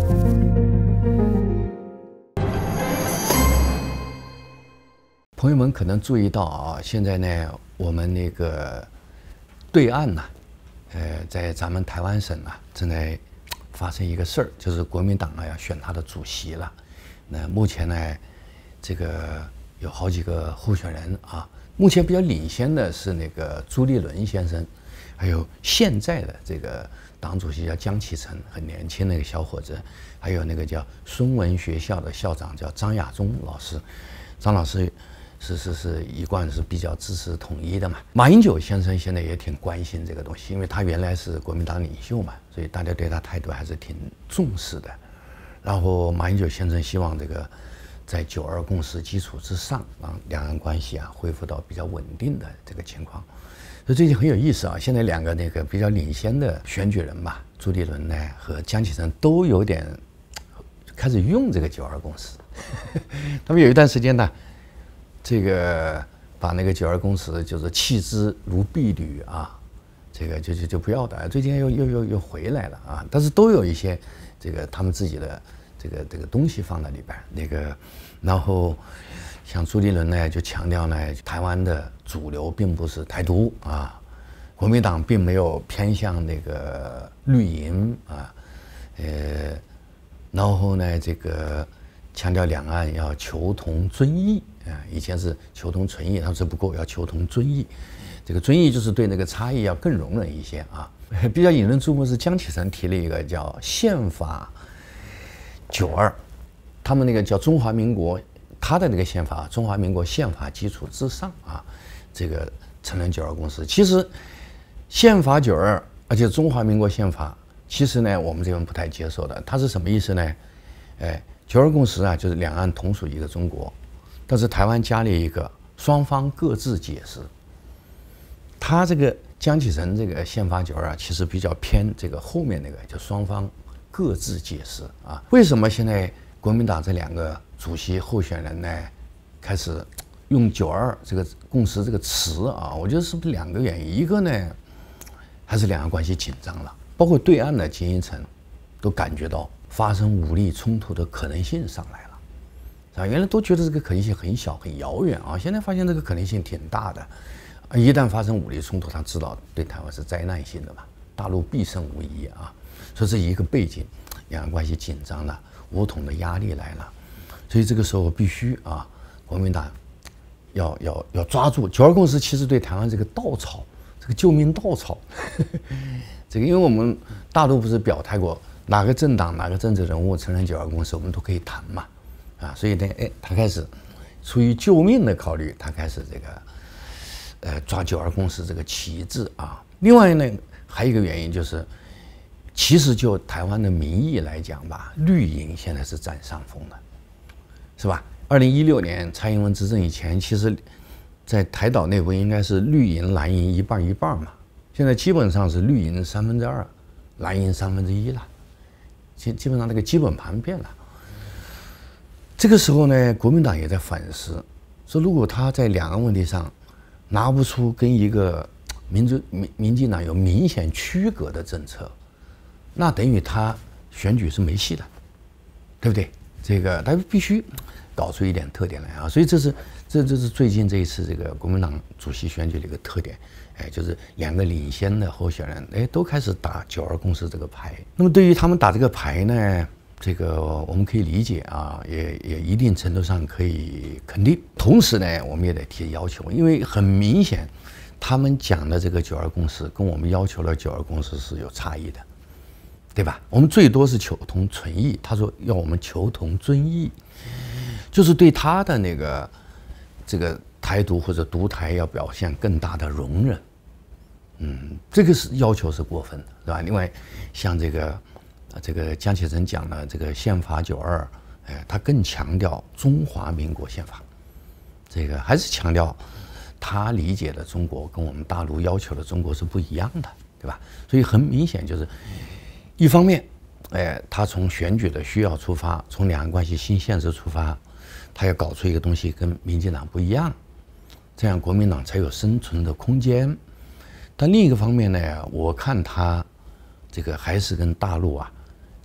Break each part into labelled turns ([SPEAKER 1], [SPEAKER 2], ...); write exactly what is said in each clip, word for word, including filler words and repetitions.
[SPEAKER 1] 朋友们可能注意到啊，现在呢，我们那个对岸呢、啊，呃，在咱们台湾省啊，正在发生一个事儿，就是国民党啊要选他的主席了。那目前呢，这个有好几个候选人啊，目前比较领先的是那个朱立伦先生，还有现在的这个党主席叫江启臣，很年轻的一个小伙子，还有那个叫孙文学校的校长叫张亚中老师，张老师。是是是，一贯是比较支持统一的嘛。马英九先生现在也挺关心这个东西，因为他原来是国民党领袖嘛，所以大家对他态度还是挺重视的。然后马英九先生希望这个在九二共识基础之上，让两岸关系啊恢复到比较稳定的这个情况。所以最近很有意思啊，现在两个那个比较领先的选举人吧，朱立伦呢和江启臣都有点开始用这个九二共识。他们有一段时间呢。这个把那个九二共识就是弃之如敝履啊，这个就就就不要的。最近又又又又回来了啊，但是都有一些这个他们自己的这个这个东西放在里边。那个，然后像朱立伦呢，就强调呢，台湾的主流并不是台独啊，国民党并没有偏向那个绿营啊，呃，然后呢，这个强调两岸要求同尊异。啊，以前是求同存异，他说不够，要求同尊异。这个尊异就是对那个差异要更容忍一些啊。比较引人注目是江启臣提了一个叫宪法九二，他们那个叫中华民国，他的那个宪法，中华民国宪法基础之上啊，这个承认九二共识。其实宪法九二，而且中华民国宪法，其实呢我们这边不太接受的。它是什么意思呢？哎，九二共识啊，就是两岸同属一个中国。但是台湾加了一个双方各自解释，他这个江启臣这个宪法九二啊，其实比较偏这个后面那个，就双方各自解释啊。为什么现在国民党这两个主席候选人呢，开始用九二这个共识这个词啊？我觉得是不是两个原因？一个呢，还是两岸关系紧张了，包括对岸的精英层都感觉到发生武力冲突的可能性上来了。啊，原来都觉得这个可能性很小很遥远啊，现在发现这个可能性挺大的。一旦发生武力冲突，他知道对台湾是灾难性的嘛，大陆必胜无疑啊。所以这一个背景，两岸关系紧张了，武统的压力来了，所以这个时候必须啊，国民党要要要抓住九二共识，其实对台湾这个稻草，这个救命稻草。这个因为我们大陆不是表态过，哪个政党哪个政治人物承认九二共识，我们都可以谈嘛。啊，所以呢，哎，他开始出于救命的考虑，他开始这个，呃，抓九二共识这个旗帜啊。另外呢，还有一个原因就是，其实就台湾的民意来讲吧，绿营现在是占上风的，是吧？二零一六年蔡英文执政以前，其实，在台岛内部应该是绿营蓝营一半一半嘛，现在基本上是绿营三分之二，蓝营三分之一了，基基本上那个基本盘变了。这个时候呢，国民党也在反思，说如果他在两岸问题上拿不出跟一个民主民民进党有明显区隔的政策，那等于他选举是没戏的，对不对？这个他必须搞出一点特点来啊！所以这是这这是最近这一次这个国民党主席选举的一个特点，哎，就是两个领先的候选人，哎，都开始打九二共识这个牌。那么对于他们打这个牌呢？这个我们可以理解啊，也也一定程度上可以肯定。同时呢，我们也得提要求，因为很明显，他们讲的这个九二共识跟我们要求的九二共识是有差异的，对吧？我们最多是求同存异，他说要我们求同尊异，就是对他的那个这个台独或者独台要表现更大的容忍。嗯，这个是要求是过分的，对吧？另外，像这个。这个江启臣讲了这个宪法九二，哎，他更强调中华民国宪法，这个还是强调他理解的中国跟我们大陆要求的中国是不一样的，对吧？所以很明显就是，一方面，哎，他从选举的需要出发，从两岸关系新现实出发，他要搞出一个东西跟民进党不一样，这样国民党才有生存的空间。但另一个方面呢，我看他这个还是跟大陆啊。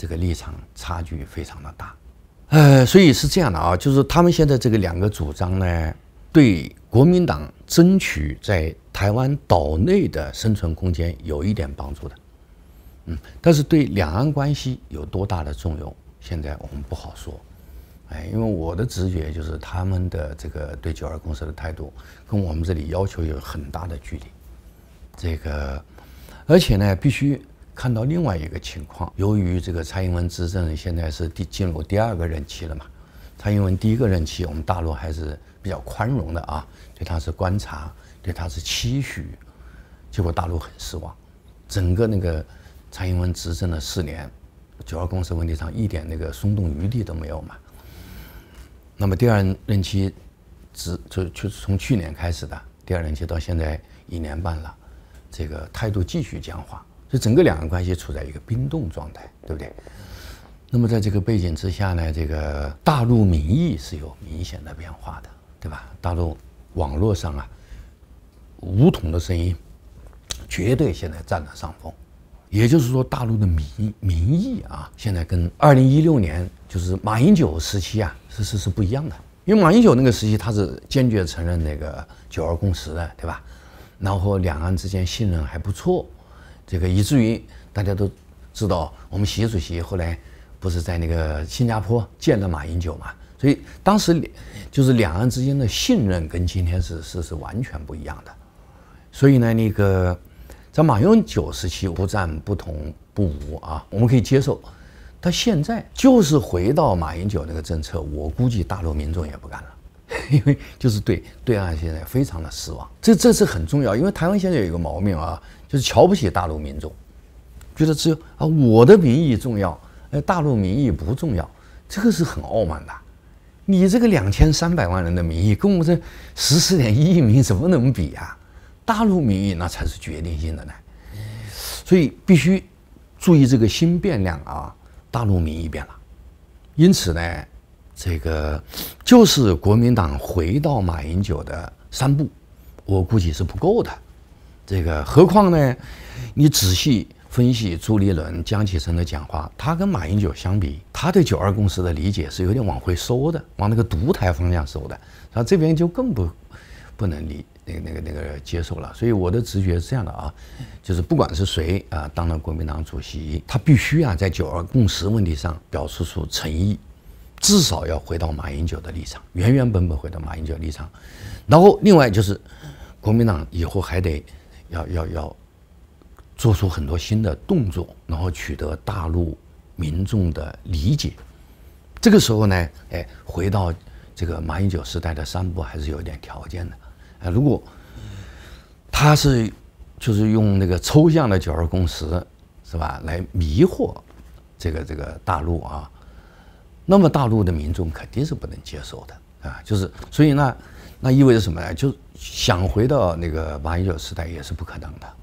[SPEAKER 1] 这个立场差距非常的大。呃，所以是这样的啊，就是他们现在这个两个主张呢，对国民党争取在台湾岛内的生存空间有一点帮助的，嗯，但是对两岸关系有多大的作用，现在我们不好说。哎，因为我的直觉就是他们的这个对九二共识的态度跟我们这里要求有很大的距离。这个，而且呢，必须看到另外一个情况，由于这个蔡英文执政现在是第进入第二个任期了嘛，蔡英文第一个任期我们大陆还是比较宽容的啊，对他是观察，对他是期许，结果大陆很失望，整个那个蔡英文执政的四年，九二共识问题上一点那个松动余地都没有嘛。那么第二任期，只就就是从去年开始的第二任期到现在一年半了，这个态度继续僵化，所以整个两岸关系处在一个冰冻状态，对不对？那么在这个背景之下呢，这个大陆民意是有明显的变化的，对吧？大陆网络上啊，武统的声音绝对现在占了上风。也就是说，大陆的民民意啊，现在跟二零一六年就是马英九时期啊，是是是不一样的。因为马英九那个时期，他是坚决承认那个九二共识的，对吧？然后两岸之间信任还不错，这个以至于大家都知道，我们习主席后来不是在那个新加坡见了马英九嘛？所以当时就是两岸之间的信任跟今天是是是完全不一样的。所以呢，那个。在马英九时期不战不同不武啊，我们可以接受。但现在就是回到马英九那个政策，我估计大陆民众也不干了，因为就是对对岸现在非常的失望。这这是很重要，因为台湾现在有一个毛病啊，就是瞧不起大陆民众，觉得只有啊我的民意重要，呃大陆民意不重要，这个是很傲慢的。你这个两千三百万人的民意跟我们这十四点一亿民怎么能比啊？大陆民意那才是决定性的呢，所以必须注意这个新变量啊，大陆民意变了，因此呢，这个就是国民党回到马英九的三步，我估计是不够的。这个何况呢，你仔细分析朱立伦、江启臣的讲话，他跟马英九相比，他对九二共识的理解是有点往回收的，往那个独台方向收的，他这边就更不不能理。那个、那个、那个接受了，所以我的直觉是这样的啊，就是不管是谁啊当了国民党主席，他必须啊在九二共识问题上表示出诚意，至少要回到马英九的立场，原原本本回到马英九的立场。然后另外就是国民党以后还得要要要做出很多新的动作，然后取得大陆民众的理解。这个时候呢，哎，回到这个马英九时代的三步还是有一点条件的。啊，如果他是就是用那个抽象的九二共识是吧，来迷惑这个这个大陆啊，那么大陆的民众肯定是不能接受的啊，就是所以呢，那意味着什么呢？就想回到那个马英九时代也是不可能的。